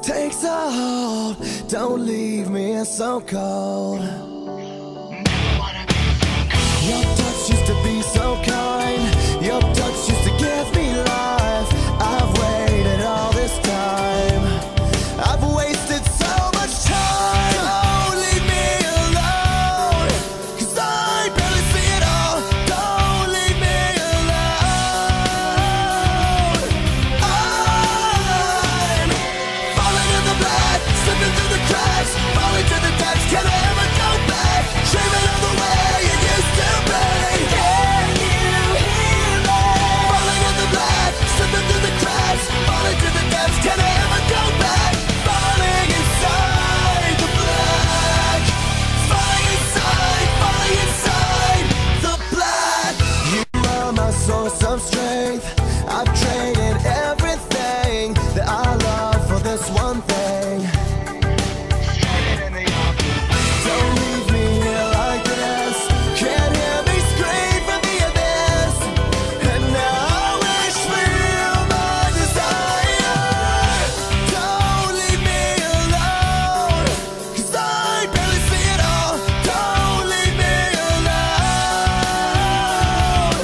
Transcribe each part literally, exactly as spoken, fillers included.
takes a hold. Don't leave me so cold. Your touch used to be so kind. Your touch used to give me life. I've waited all this time. I've wasted so much time. Don't leave me alone, 'cause I barely see it all. Don't leave me alone. I'm falling in the black, slipping through the cracks, falling to the depths. Can I ever go back? Dreaming of the way it used to be. Can you hear me? Falling in the black, slipping through the cracks, falling to the depths. Can I ever go back? Falling inside the black, falling inside, falling inside the black. You are my source of strength. I've traded everything that I love for this one thing. Don't leave me here like this. Can't hear me scream from the abyss. And now I wish for you my desire. Don't leave me alone, 'cause I barely see it all. Don't leave me alone.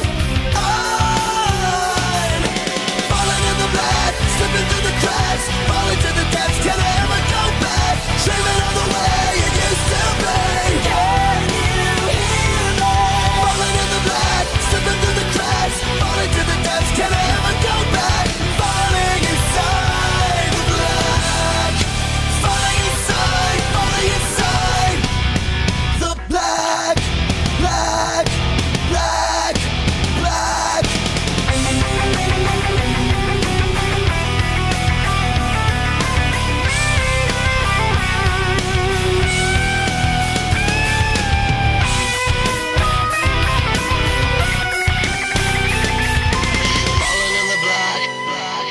I'm falling in the black, slipping through the cracks, falling to the depths. Can I ever go back? Dreaming of the way it used to be. Can you hear me? Falling in the black, slipping through the cracks, falling to the depths. Can I ever go back? Falling inside the black, falling inside, falling inside the black, black, black, black. Falling in the black, black,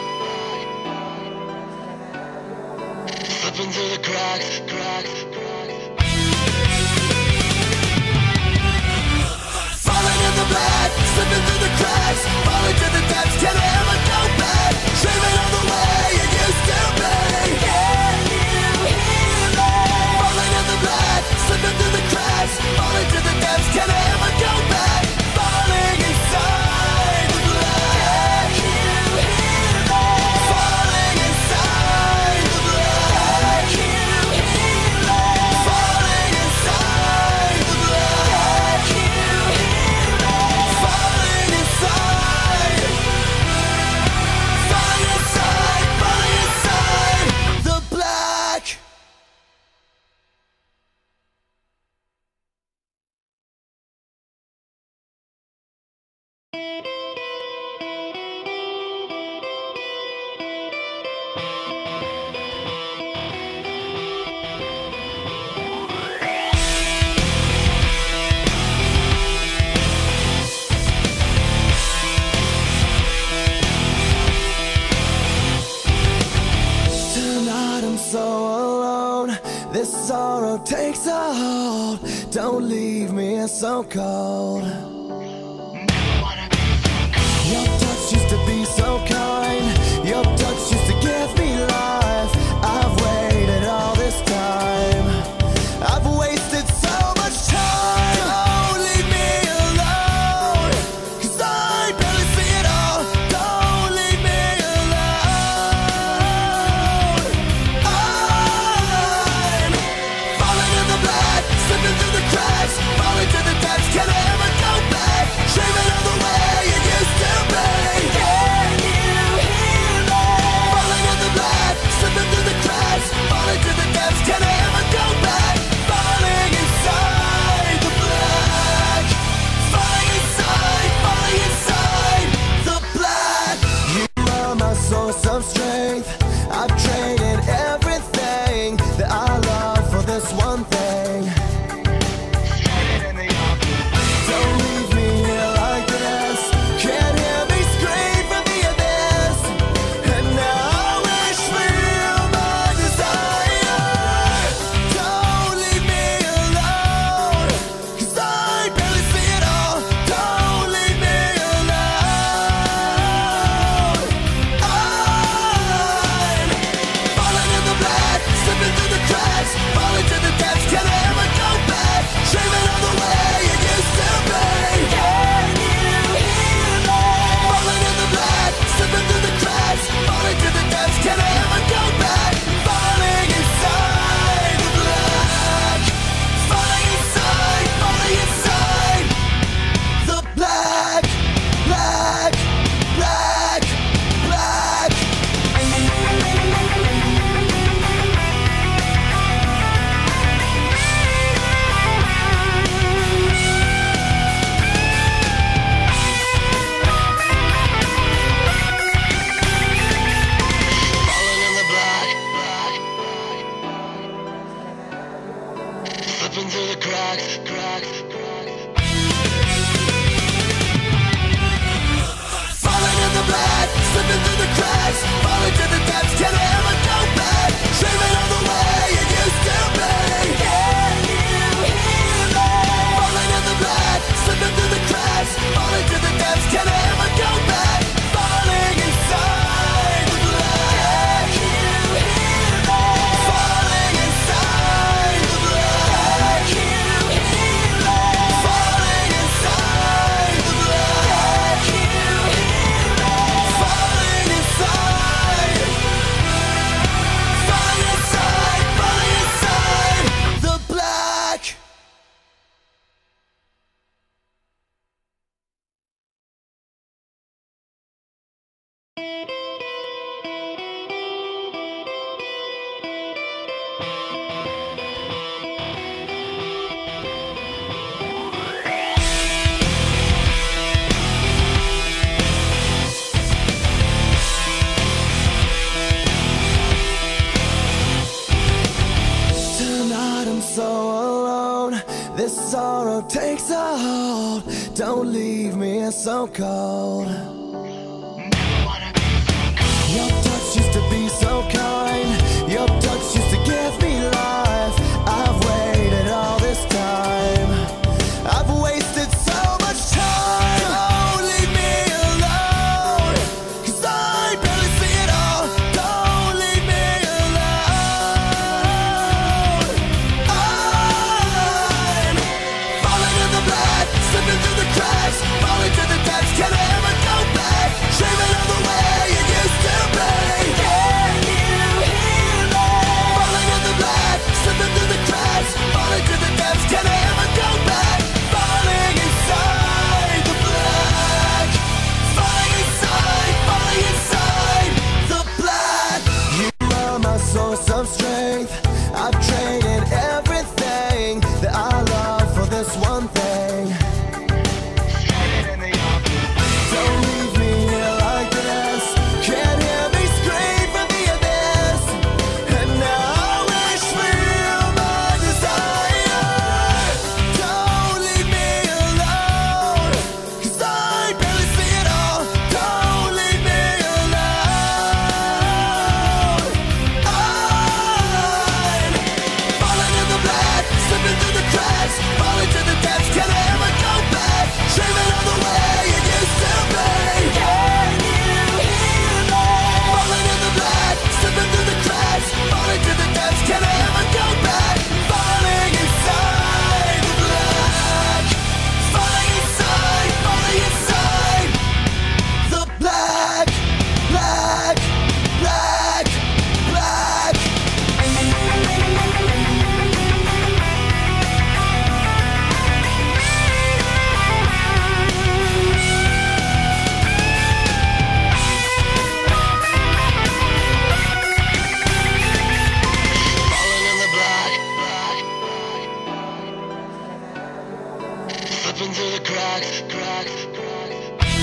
slipping through the cracks, cracks, cracks. Falling in the black, slipping through the cracks, falling to the depths. Can I ever go back? Dreaming of the way it used to be. Can you hear me? Falling in the black, slipping through the cracks, falling to the depths. Can I ever go back? Falling inside the black. Can you hear me? Falling inside the black. Can you hear me? Falling inside the black. Can you hear me? Falling inside, falling inside, falling inside the black. Tonight I'm so alone. This sorrow takes a hold. Don't leave me so cold. Your touch used to be so kind. Your touch used to give me life. I've waited all this time. I've wasted so much time. Don't leave me alone, 'cause I barely see it all. Don't leave me alone. I'm falling in the black, slipping through the cracks, falling to the depths. Can I ever go through the cracks, cracks, cracks. Falling in the black, slipping through the cracks, falling to the depths, can I ever go back? Dreaming of the way it used to be. Can you hear me? Falling in the black, slipping through the cracks, falling to the depths, can I ever go back? Falling inside the black. Can you hear me? Falling inside the black. Can you hear me? Falling inside the black. Can you hear me? Falling inside. Falling inside, falling inside the black. Tonight I'm so alone. This sorrow takes a hold. Don't leave me here so cold. Your touch used to be so kind. Your touch used to give me life. I've waited all this time. I've wasted so much time. Don't leave me alone, 'cause I barely see it all. Don't leave me alone. I'm falling in the black, slipping through the cracks, falling to the depths, can I ever go back? Dreaming of the way it used to be. Can you hear me? Falling in the black, slipping through the cracks, falling to the depths, can I ever go back? Falling inside the black. Falling inside, falling inside the black. You are my source of strength. I've traded everything that I love for this one thing. Don't leave me here like this. Can't hear me scream from the abyss. And now I wish for you my desire. Don't leave me alone, 'cause I barely see it all. Don't leave me alone. I'm falling in the black, slipping through the cracks, falling to the depths, can I ever go back? Dreaming of the way it used to be. Can you hear me? Falling in the black, slipping through the cracks, falling to the depths, can I ever go back? Falling inside the black. Falling inside, falling inside the black, black, black, black. Falling in the black, black, black. Slipping through the cracks, cracks, cracks.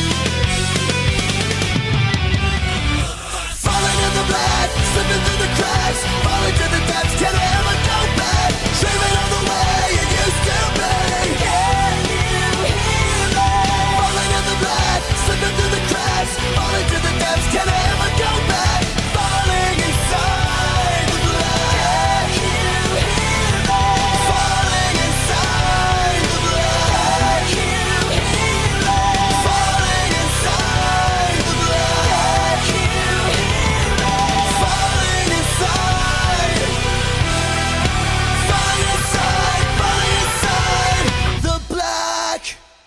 Falling in the black, slipping through the cracks, falling to the depths, can I ever go back? Dreaming of the way it used to be. Can you hear me? Falling in the black, slipping through the cracks, falling to the depths, can I ever go back? Falling inside the black. Can you hear me? Falling inside the black. Can you hear me? Falling inside the black. Can you hear me? Falling inside. Falling inside, falling inside the black.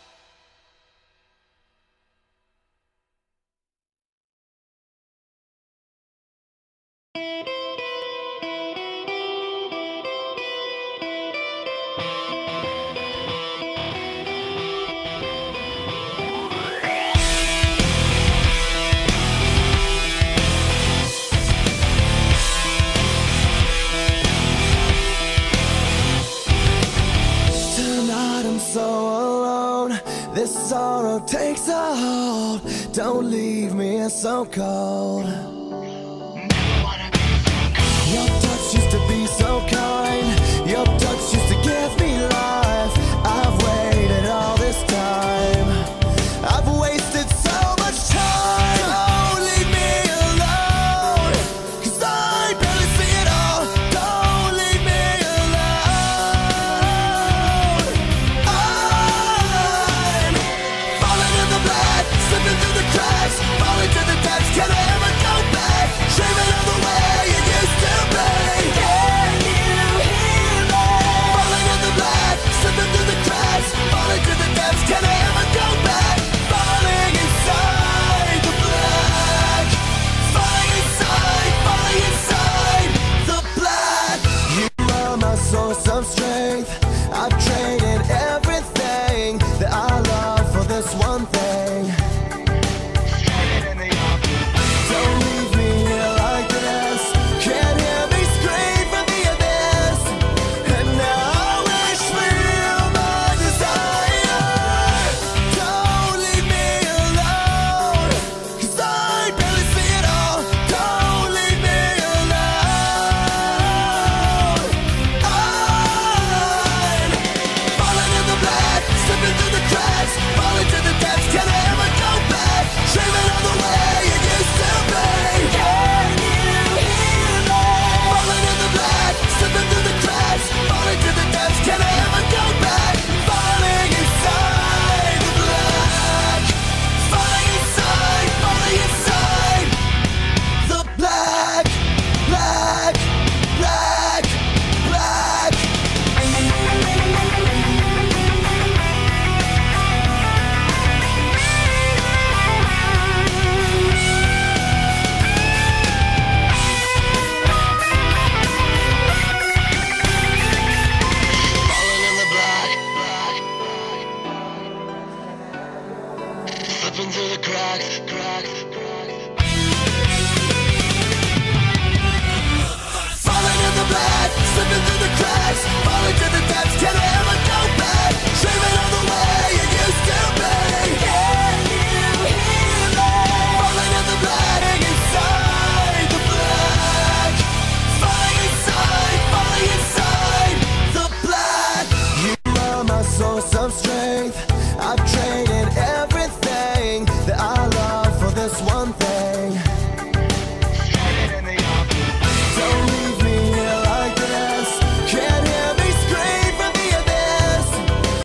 Tonight I'm so alone. This sorrow takes a hold. Don't leave me here so cold.